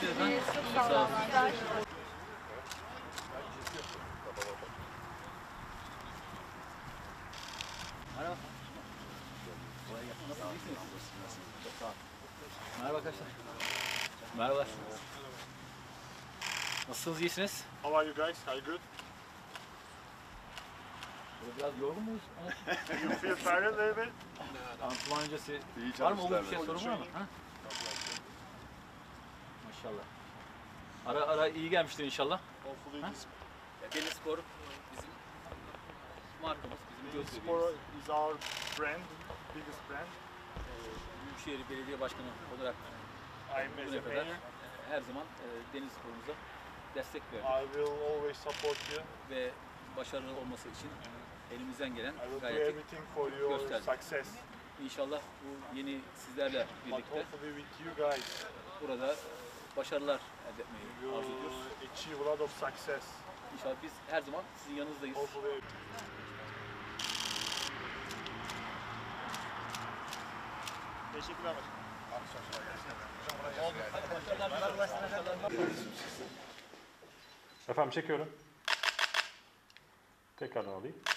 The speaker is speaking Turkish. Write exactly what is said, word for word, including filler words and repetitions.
iyisiniz efendim? Çok sağ olun. Merhaba. Kolay gelsin. Nasılsınız? İyisiniz? Çok sağ olun. Merhaba arkadaşlar. Merhaba. Nasılsınız? İyisiniz? How are you guys? Are you good? Böyle biraz yorgun muyuz? You feel tired a little bit? Antrenman öncesi İyi var mı? Olur bir çalıştılar. şey sorun var mı? Ha? Maşallah. Ara ara iyi gelmiştir inşallah. Hopefully Huh? this Deniz Spor bizim markamız, bizim göz sport bebeğimiz. is our brand, biggest brand. Ee, Büyükşehir Belediye Başkanı olarak I'm as bugüne a kadar mayor. e, her zaman e, deniz sporumuza destek verdik I will always support you. ve başarılı olması için elimizden gelen I will do gayreti everything for your gösterdik. success. İnşallah bu yeni sizlerle But birlikte hopefully with you guys, burada e, başarılar elde etmeyi you arzu ediyoruz. will achieve a lot of success. İnşallah biz her zaman sizin yanınızdayız. Hopefully. Teşekkürler. Efendim çekiyorum. Tekrardan alayım.